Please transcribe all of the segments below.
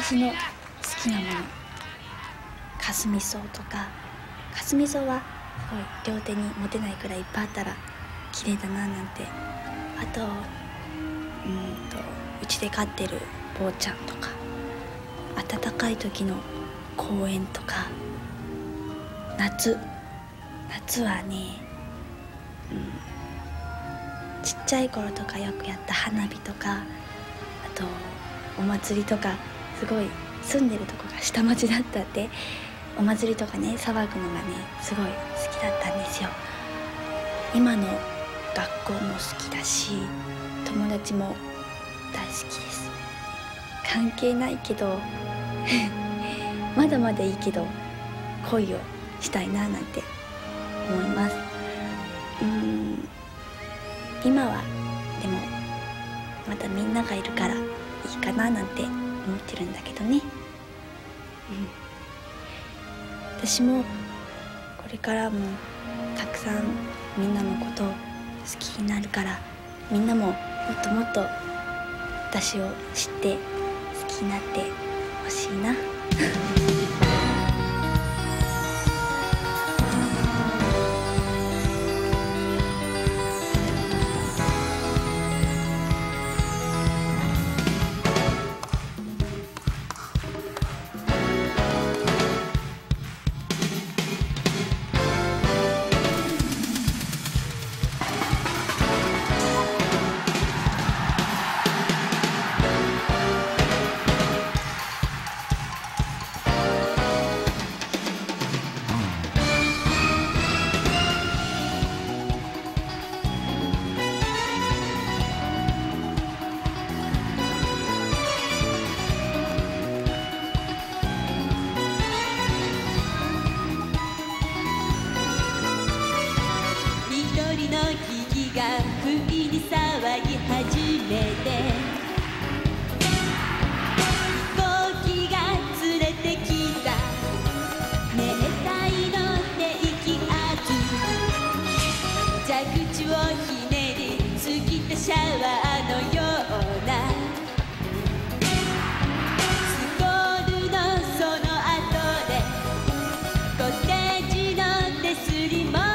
私の好きなもの、かすみ草とか、かすみ草はすごい両手に持てないくらいいっぱいあったら綺麗だななんて、あとうちで飼ってる坊ちゃんとか、暖かい時の公園とか、夏はね、ちっちゃい頃とかよくやった花火とか、あとお祭りとか、すごい住んでるとこが下町だったんで、お祭りとかね騒ぐのがねすごい好きだったんですよ。今の学校も好きだし、友達も大好きです。関係ないけどまだまだいいけど恋をしたいななんて思います。今はでもまだみんながいるからいいかななんて思ってるんだけどね。私もこれからもたくさんみんなのことを好きになるから、みんなももっともっと私を知って好きになってほしいなが不意に騒ぎ始めて、飛行機が連れてきた熱帯の低気圧、蛇口をひねり尽きたシャワーのようなスコールのその後でコテージの手すりも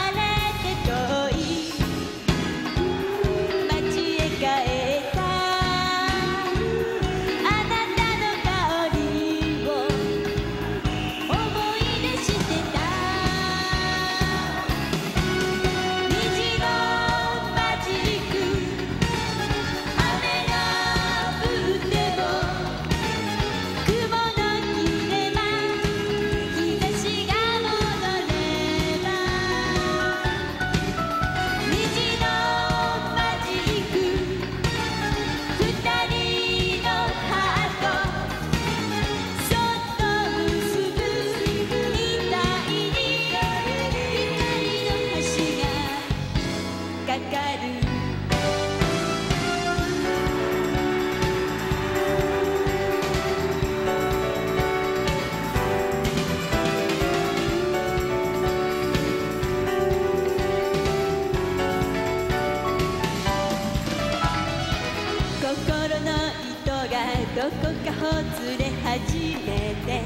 どこかほつれ始めて、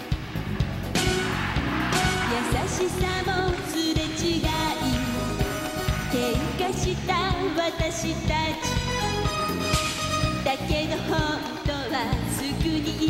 優しさもすれ違い喧嘩した私たちだけど本当はすぐに